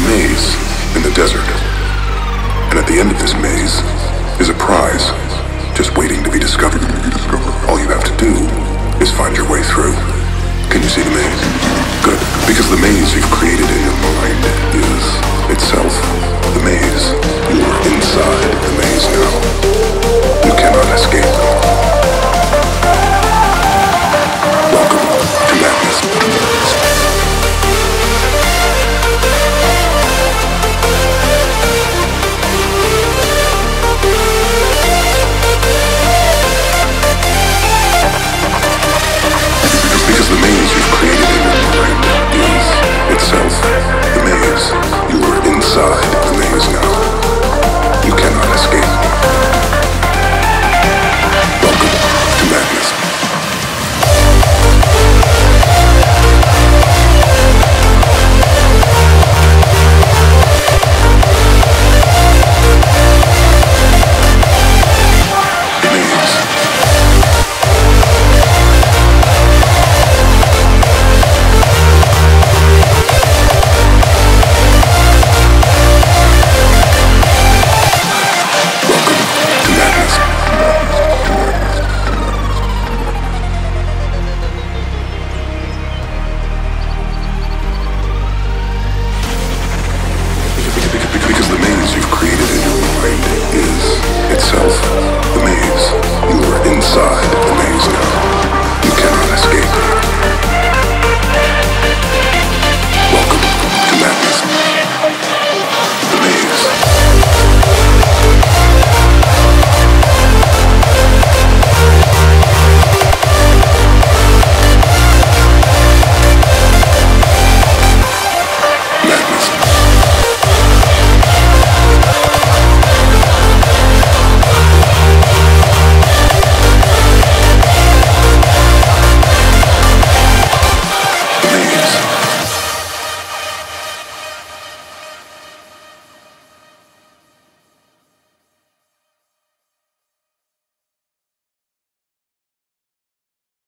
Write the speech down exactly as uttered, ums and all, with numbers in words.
maze in the desert. And at the end of this maze is a prize just waiting to be discovered. All you have to do is find your way through. Can you see the maze? Good, because the maze you've created in your mind is itself the maze. You are inside the maze now. You cannot escape.